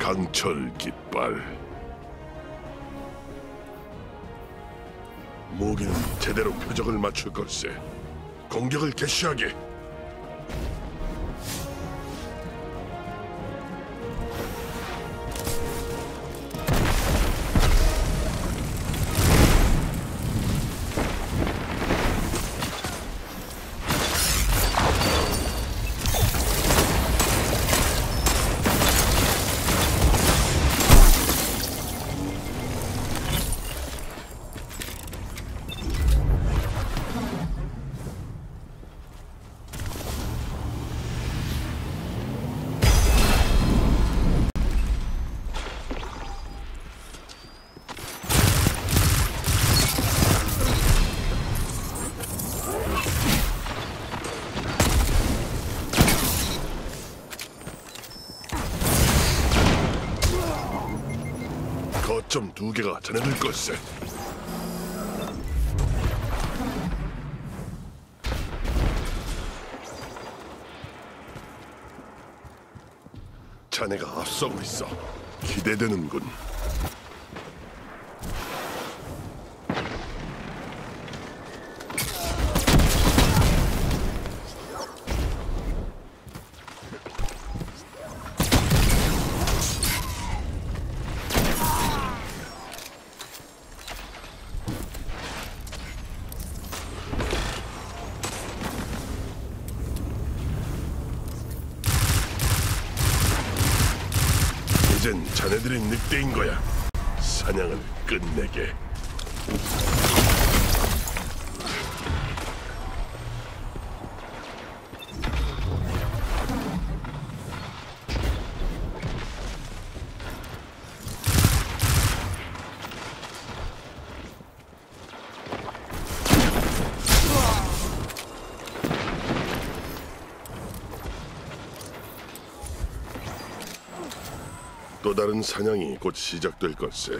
강철 깃발. 모기는 제대로 표적을 맞출 걸세. 공격을 개시하게. 거점 2개가 자네들 걸세. 자네가 앞서고 있어. 기대되는군. 이젠 자네들이 늑대인 거야. 사냥을 끝내게. 또 다른 사냥이 곧 시작될 걸세.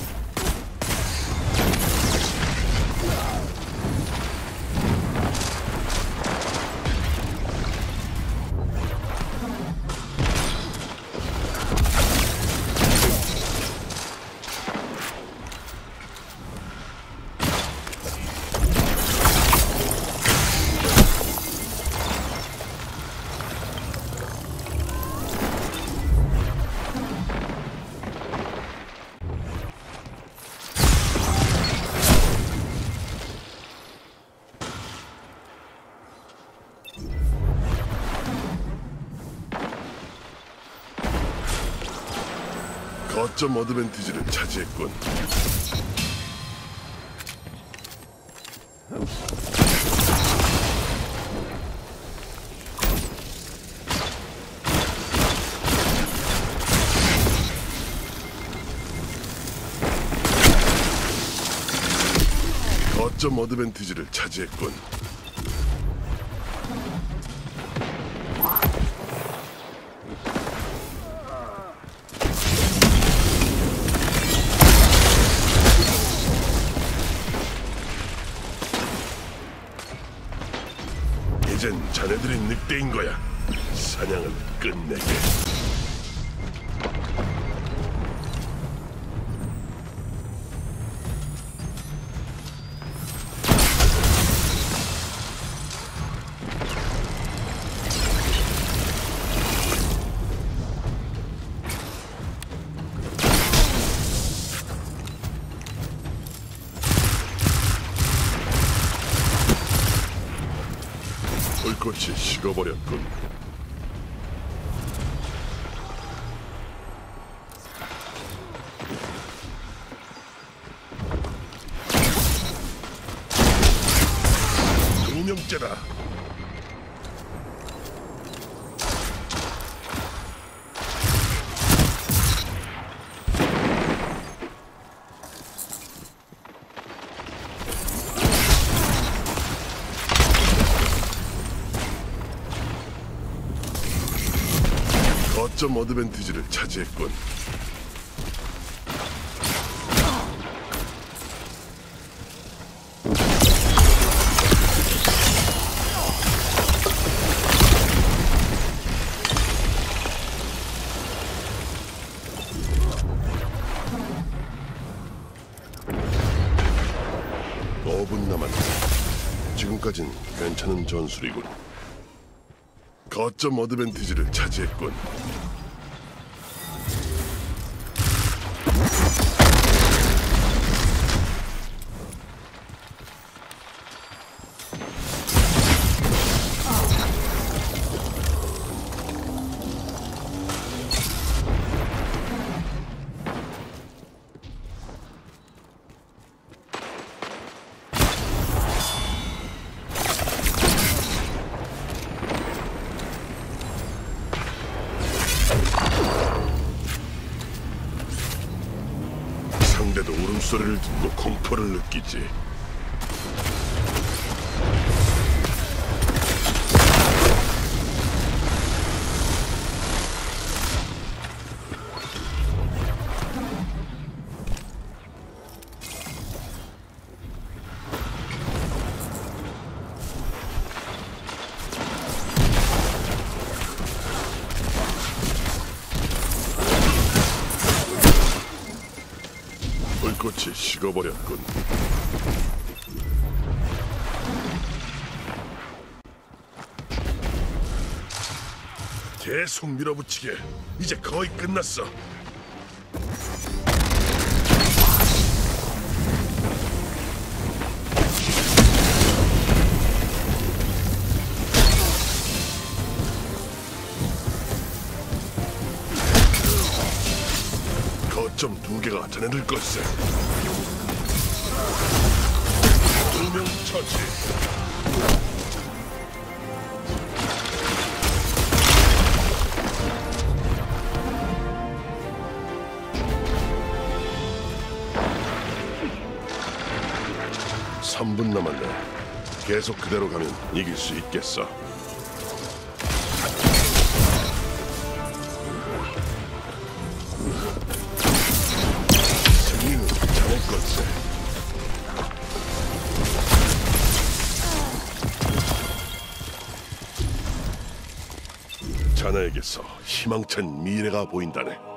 거점 어드밴티지를 차지했군. 거점 어드밴티지를 차지했군. 이젠 자네들이 늑대인 거야. 사냥을 끝내게. 불꽃이 식어버렸군. 두 명째다. 거점 어드밴티지를 차지했군. 정도까진 괜찮은 전술이군. 거점 어드밴티지를 차지했군. 상대도 울음소리를 듣고 공포를 느끼지. 불꽃이 식어버렸군. 계속 밀어붙이게. 이제 거의 끝났어. 거점 2개가 자네들 걸세. 2명 처치. (3분) 남았네. 계속 그대로 가면 이길 수 있겠어. 승리는 자네 걸세. 자네에게서 희망찬 미래가 보인다네.